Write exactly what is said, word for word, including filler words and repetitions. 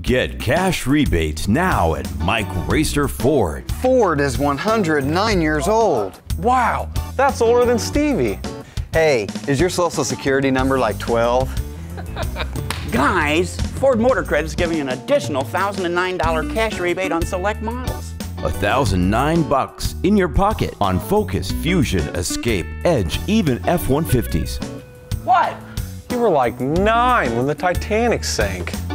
Get cash rebates now at Mike Raisor Ford. Ford is one hundred nine years old. Wow, that's older than Stevie. Hey, is your social security number like twelve? Guys, Ford Motor Credit's giving an additional one thousand nine dollar cash rebate on select models. A thousand nine bucks in your pocket on Focus, Fusion, Escape, Edge, even F one fifties. What? You were like nine when the Titanic sank.